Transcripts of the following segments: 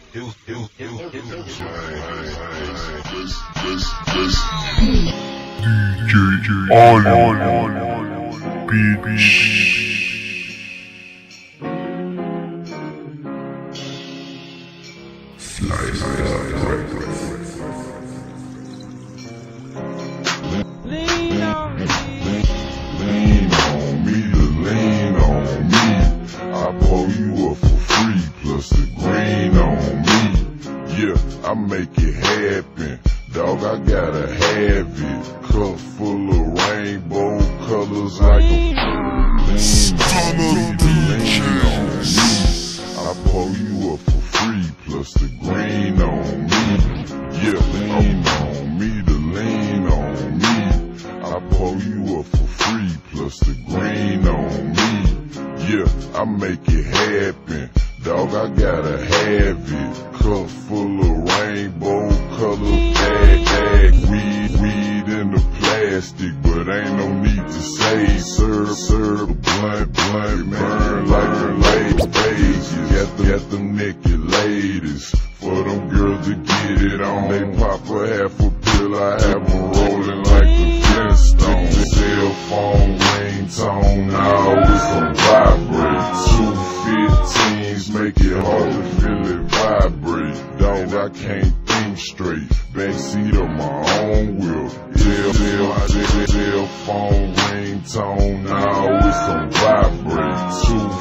DJ Aleon, beat. Lean on me. Lean on me to lean on me. I pull you up for free, plus the green on me. Yeah, I make it happen. Dog, I gotta have it. Cup full of rainbow colors like a lean on me. I pull you up for free, plus the green on me. Yeah, lean on me to lean on me. I pull you up for free, plus the green on me. Yeah, I make it happen. Dog, I gotta have it. Cup full of rainbow colors, bag, weed in the plastic, but ain't no need to say. Serve, blunt, burn like her ladies. Got them naked ladies, for them girls to get it on. They pop a half a pill, I have them rolling like the Flintstones. Cell phone ringtone, now it's on vibrate. 215s make it hard to feel it vibrate. Dog, I can't think straight. Backseat of my own wheel. Cell phone ringtone, now it's on vibrate.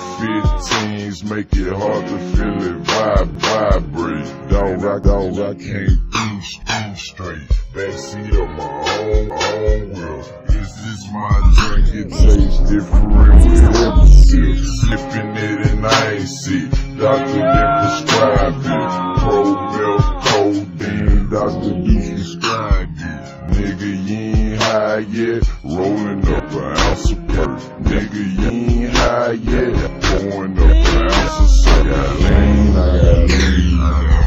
215s make it hard to feel it vibrate. Dog, I can't think straight. Backseat of my own wheel. Is this my drink? It tastes different with every sip. Sipping it and I ain't sick. Doctor didn't prescribe it. Pro-milk, codeine. Dr. Deuce prescribed it. Nigga, you ain't high yet. Rolling up an ounce of perk. Nigga, you ain't high yet. Pouring up an ounce of soda. I got lean, I got lean.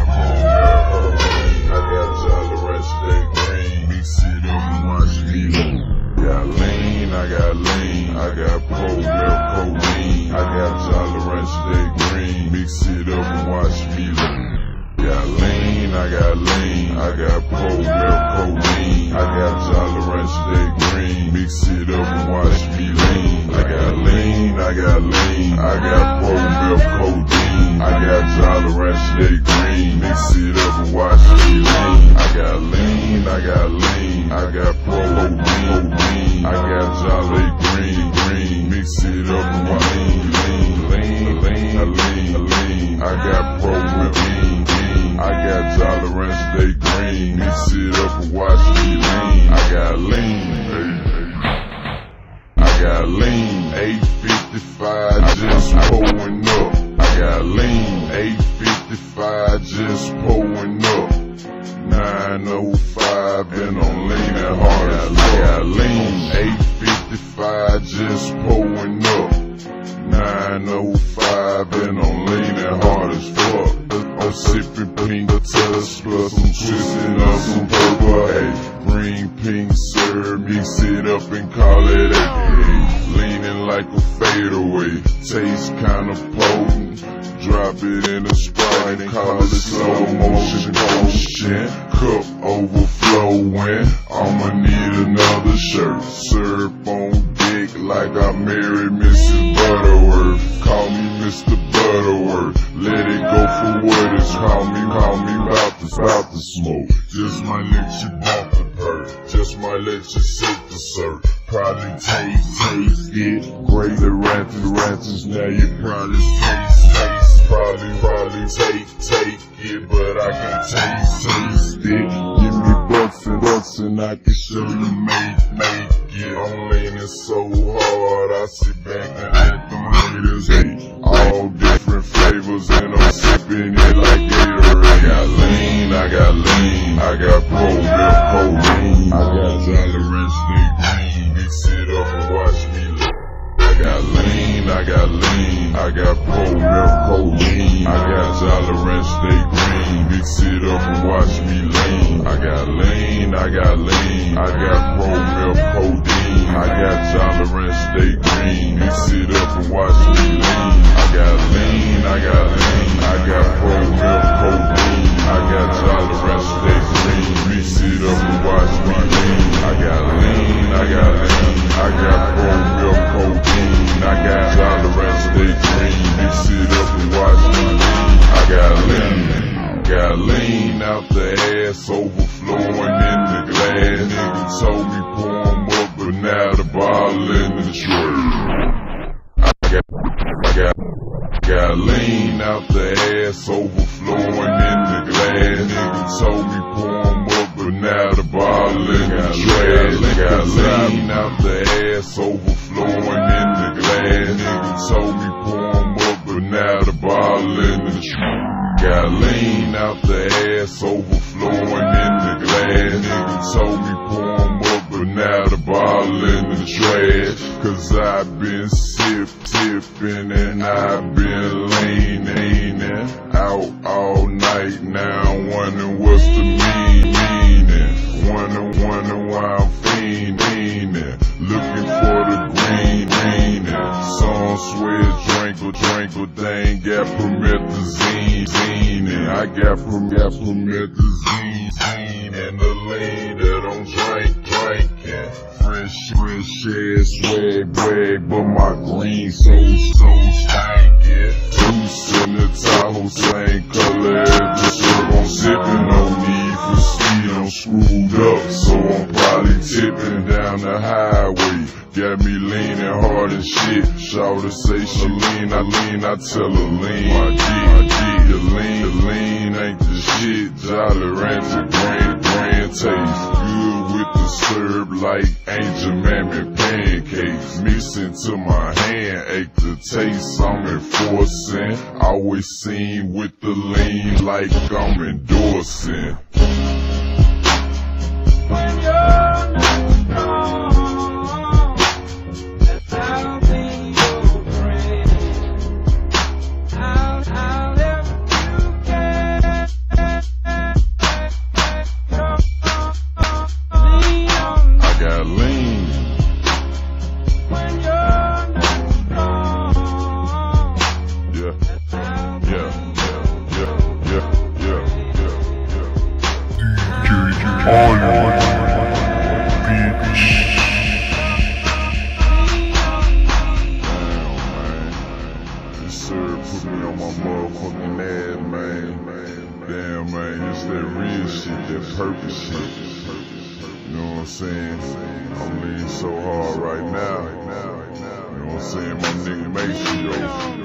I got tolerance, they green. Mix it up and watch me. Got lean, I got lean. I got pro-milk, codeine. I got tolerance, they green. Mix it up and watch me. Got lean, I got lean. I got pro-milk, codeine. I got tolerance, they green. Mix it up and watch me lean. I got lean, I got lean. I got pro-milk, codeine. I got tolerance, they green. Mix it up and watch me lean. I got lean, I got lean. I got pro-codeine. I got jolly green. Mix it up and watch me lean. Lean. I got pro-milk. I got tolerance, they green. Mix it up and watch me lean. I got lean. I got lean. 855 just pulling up. I got lean. 855 just pulling up. 905 and I'm leaning hard. I got lean. 855 just pulling up. 905 and I'm leaning hard as fuck. I'm sipping pink tuss, plus I'm twisting up some purple. Hey, green, pink, sir, mix it up and call it a hey. Leaning like a fadeaway, taste kinda potent. Drop it in a Sprite and call it slow motion. Cup overflowing, I'ma need another shirt. Serve on dick like I married Mrs. Butterworth. Call me Mr. Butterworth. Let it go for what it's call me about the smoke. Just might let you bump the perk. Just might let you sip the syrup. Probably taste it. Great the ranches, now you probably taste. Probably take it, but I can taste it. Give me bucks and I can show you make it. I'm leaning so hard, I sit back and let them haters hate. All different flavors and I'm sipping it like Gatorade. I got lean. I got pro-milk, codeine. I got tolerance, they green. Mix it up and watch me look. I got lean. I got pro-milk, codeine. I got tolerance, they green. Mix it up and watch me lean. I got lean. I got pro-milk, codeine. I got tolerance, they green. Mix it up and watch me lean. I got lean. I got pro-milk, codeine. Got lean out the ass, overflowing in the glass. Nigga told me pour 'em up, but now the bottle in the trash. Got lean out the ass, overflowing in the glass. Nigga told me pour 'em up, but now the bottle in the trash. Got lean out the ass, overflowing in the glass. Nigga told me pour 'em up, but now the bottle in the trash. Cause I've been sipping and I've been leaning out all night. Now I'm wondering what's the meaning. Wondering why I'm fiending. Looking for the green. Some swear drinkle, they ain't got promethazine. I got promethazine and the lean that I'm drinking. Fresh ass swag, but my green so stankin'. Deuce in the Tahoe, same color as the syrup I'm sippin'. No need for speed, I'm screwed up, so I'm probably tipping down the highway. Got me leaning hard and shit. Shawty say she lean, I tell her lean. My G, the lean ain't the shit. Jolly Rancher, grand taste. Good with the syrup like Angel Mammy pancakes. Mix into my hand, ache the taste I'm enforcing. Always seen with the lean like I'm endorsing. When you're not strong, I'll be your friend. I'll help you get lean on me. I got lean. When you're not strong, Yeah. Aleon, bitch. This syrup put me on my motherfucking ass, man. Damn, man, it's that real shit, that purpose shit. You know what I'm saying? I'm leaning so hard right now. You know what I'm saying? My nigga Macy, though.